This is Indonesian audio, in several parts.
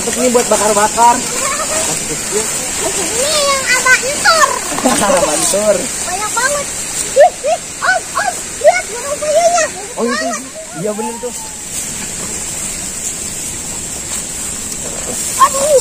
mantep nih buat bakar-bakar. Ini yang abah entor. Mantur. Banyak banget. Om, lihat burung puyuhnya. Oh itu, iya bener tuh. Aduh.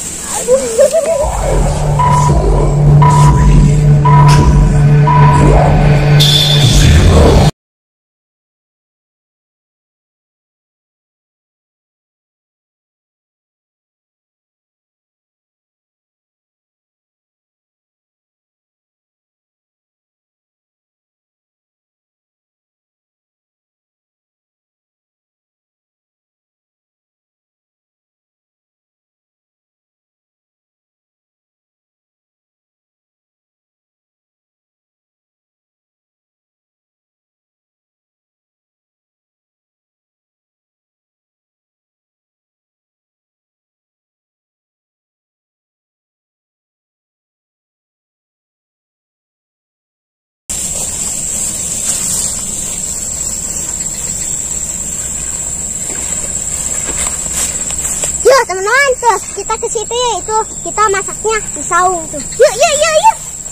Yuk teman-teman, tuh kita ke situ ya, itu kita masaknya di saung tuh. Yuk.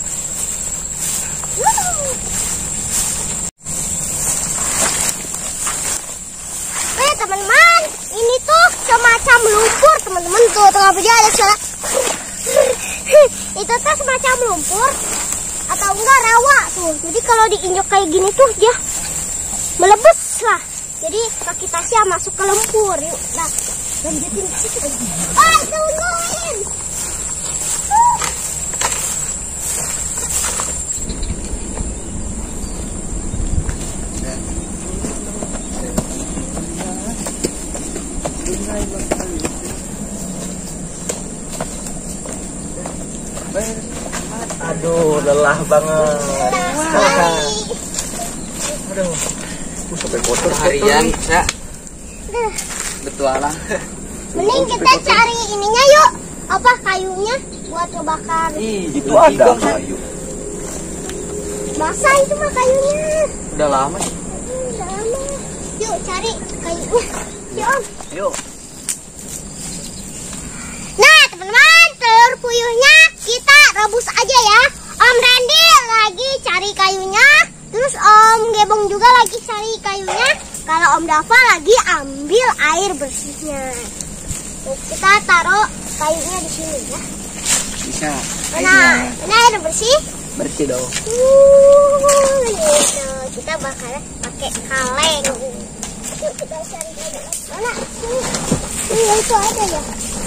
Teman-teman, ini tuh semacam lumpur teman-teman, tuh tengah aja ada suara. Itu tuh semacam lumpur atau enggak rawa tuh. Jadi kalau diinjak kayak gini tuh dia melebes lah. Jadi kaki Tasya masuk ke lumpur. Yuk, nah lanjutin ke situ. Tungguin. Aduh, lelah banget. Aduh, sampai kotor harian ya. Betualang. Mending kita cari ininya yuk. Apa kayunya buat ngebakar. Itu ada kayu. Basah itu mah kayunya. Udah lama sih. Udah lama. Yuk cari kayunya. Yuk Om. Yuk. Nah teman-teman, telur puyuhnya kita rebus aja ya. Om Randy lagi cari kayunya. Terus Om Gebong juga lagi cari kayunya. Kalau Om Dava lagi ambil air bersihnya. Kita taruh kayunya di sini ya. Bisa. Nah, ini air bersih. Bersih dong. Gitu. Kita bakal pakai kaleng. Yuk kita cari kayu. Mana? Ini itu ada ya.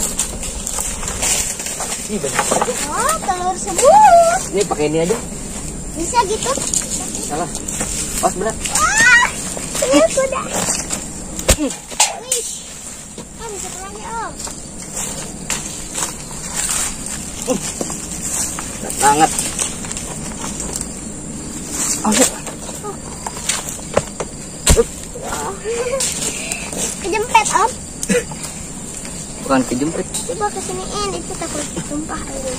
Ih, bener. Oh, telur semut. Ini pakai ini aja. Bisa gitu? Salah. Pas berat. Wah, ini sudah. Wih, Om, satu lagi Om. Berat banget. Kejempet Om. Bukan kejempit. Coba kesiniin, itu takut tumpah air.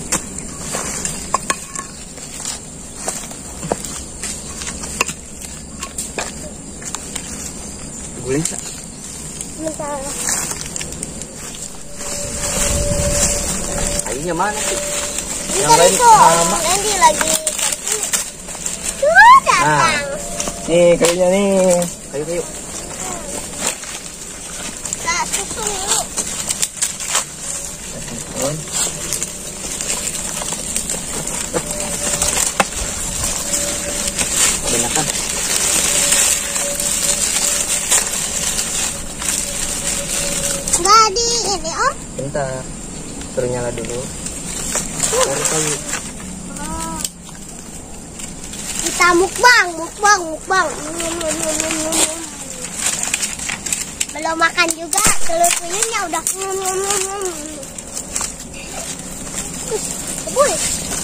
Boleh tak? Bentar. Kayunya mana sih? Yang lain sama. Nanti lagi tuh datang. Nih kayunya nih. Kayu. Kita susun dulu. Kebanyakan. Enggak di ini Om. Bentar. Suruh nyala dulu. Cari kayu. Oh. Kita mukbang. Belum makan juga, telur puyuhnya udah boleh.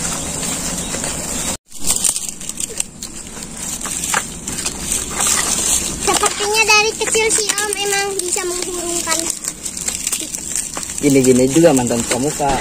Sepertinya dari kecil si Om emang bisa menghurungkan. Gini-gini juga mantan pramuka.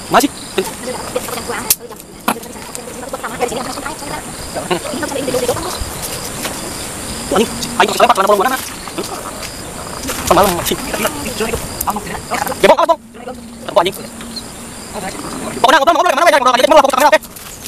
Masih. Anjing, ayo saya pakai mana? Semalam masih. Gebok apa, Bang? Apa anjing? Ngobrol mana aja, ngobrol aja, mau fokus kamera, oke?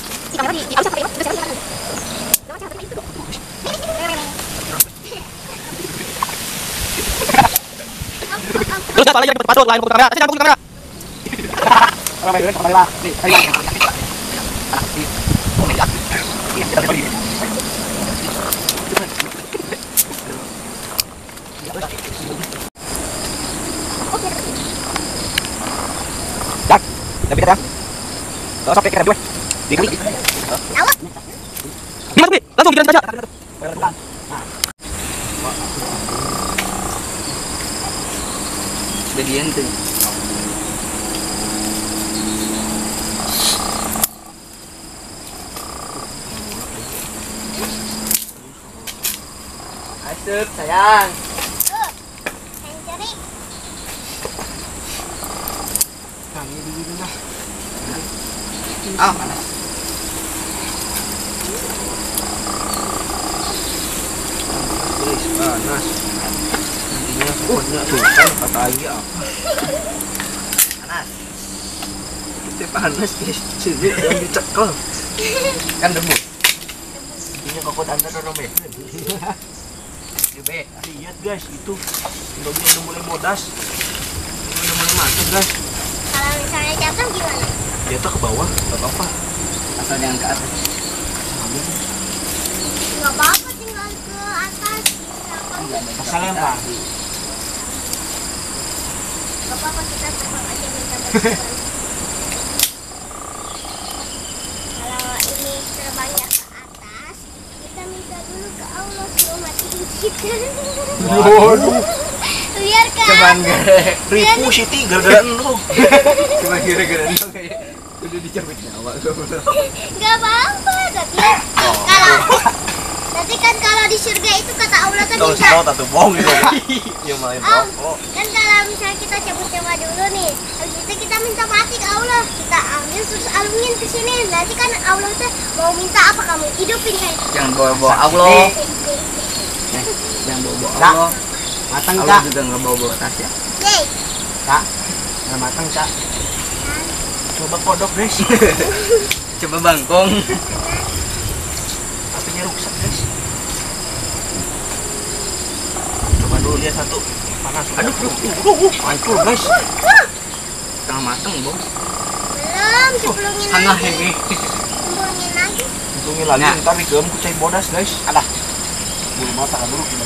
Terus apa lagi pasut lain fokus kamera. Saya fokus kamera. Orang main kamera. Nih, ayo. Jak, tapi kan. Kalau sampai kira dua. Dikali. Awak. Masuk, langsung jalan saja. Jadian tuh. Asep sayang. Yang cari. Kami dulu lah. Ah, panas. Guys, panas. Nantinya pokoknya sultan kata lagi apa? Panas. Itu panas guys. Sini yang dicekel. Kan debu. Ini kok tanda dorong be. Be, lihat guys itu. Udah mulai bodas. Udah mulai masuk guys. Kalau misalnya jatuh gimana? Jatuh ke bawah, enggak apa-apa. Asal jangan ke atas. Nggak apa-apa, tinggal ke atas. Asal yang Pak. Nggak apa-apa, kita terbang aja minta bantuan. Kalau ini terbangnya ke atas, kita minta dulu ke Allah suruh matiin kita. Waduh. Biar ke Cuman atas. ribu Siti gara-gara lu. Cuma gara-gara lu kayak udah dicabut nyawa gue. Nggak apa-apa, tapi nanti kan kalau di surga itu kata Allah kan Tahu bisa. tahu tatu bohong gitu. Ya main rokok. Kan kalau misalnya kita cabut nyawa dulu nih, habis itu kita minta mati ke Allah, kita ambil terus alungin ke sini. Nanti kan Allah tuh mau minta apa kamu hidupin kayak. Jangan bawa-bawa Allah. Jangan bawa-bawa Allah. Matang Allah Kak. juga enggak bawa-bawa tas ya. Yeay. Kak. Nah, matang Kak. Coba kodok guys. Coba bangkong. HP-nya rusak guys. Coba dulu lihat satu. Panas. Aduh, hancur guys. Tengah mateng, Bang. Belum, cemplungin Tengah lagi. ini. Cemplungin lagi. Untungnya lagi Nah. ntar digem kucai bodas guys. Alah. Boleh masak dulu kita.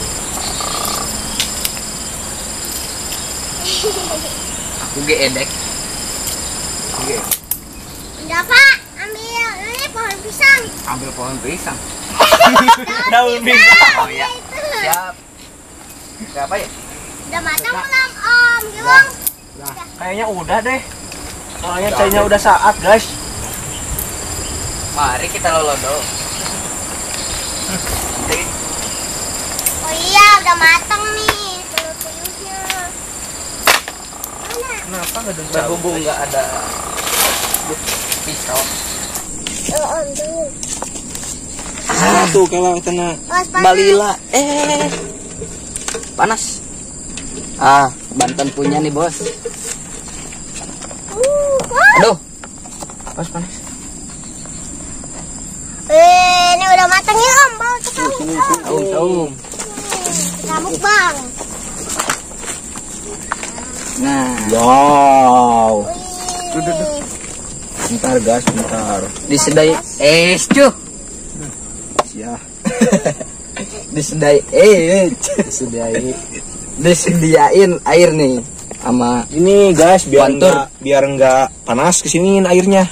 Aku gedek. Oke, Udah Pak, ambil ini pohon pisang. ambil pohon pisang. Daun pisang. Oh iya. Itu. Siap. Siapa ya? Udah matang belum Om? Gimana? Nah, kayaknya udah deh. Soalnya kayaknya udah saat, guys. Mari kita lolodo. Oh iya, udah matang nih telur puyuhnya. Mana? Kenapa nggak dengar? Berhubung nggak ada pisau. Om dulu. Tuh kalau kena Awas panas. balila. Panas. Ah, Banten punya nih, Bos. Wah. Aduh. Pas panas. Ini udah matang ya Om, bawa ke kami. Saung. Kita mukbang. Nah, Wow. Wih. Bentar gas, bentar. disedai cuh. Ya. Disediain disediain air nih sama Ini guys, Bantur. biar enggak panas kesiniin airnya.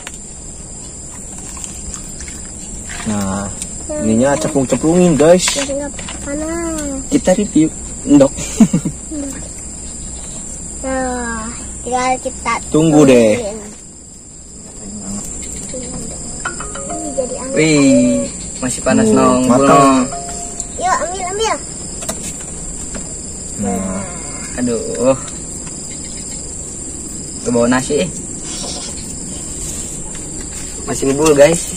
Nah, ininya cemplung-cemplungin guys. Biar nggak panas. kita review endok. Nah, tinggal kita Tunggu deh. turunin. Ini jadi angin. Wih, masih panas nong. matang. Yuk, ambil. Nah, Aduh. Ke bawah nasi. Masih ngebul guys.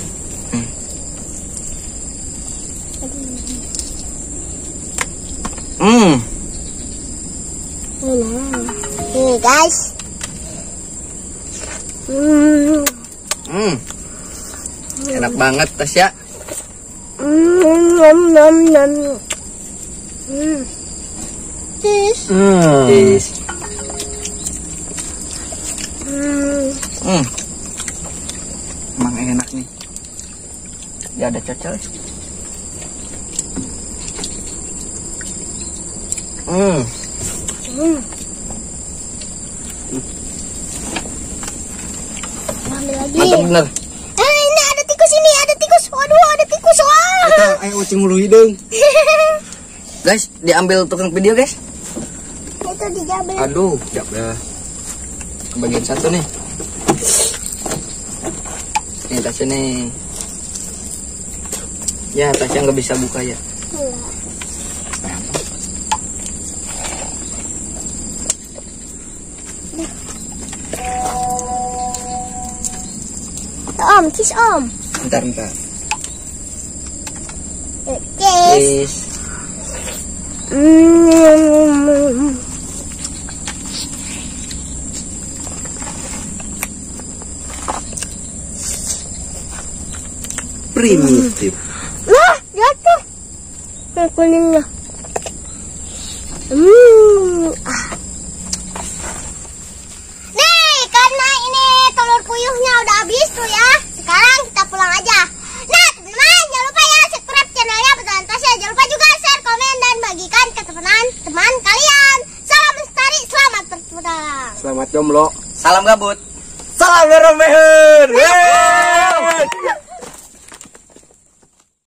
Nih guys. Enak banget Tasya. Cheese. Emang enak nih. Ya ada cocol. Ambil lagi. Mantap bener. Ini ada tikus ini, ada tikus. Waduh, ada tikus. Wah. Ayo ucing mulu hidung. Guys, diambil tukang video guys. Itu dijabel. Aduh, jabel. Kebagian satu nih. Nih Tasya nih. Ya Tasya nggak bisa buka ya. Om, cheese om. Bentar. Cheese. Primitif. Wah, jatuh. Kuningnya. Nih, karena ini telur puyuhnya udah habis tuh ya. Sekarang kita pulang aja. Nah, teman-teman, jangan lupa ya subscribe channelnya Petualangan Tasya. Jangan lupa juga share, komen, dan bagikan ke teman kalian. Salam lestari, selamat bertualang. Selamat jomblo. Salam gabut. Salam Romeo.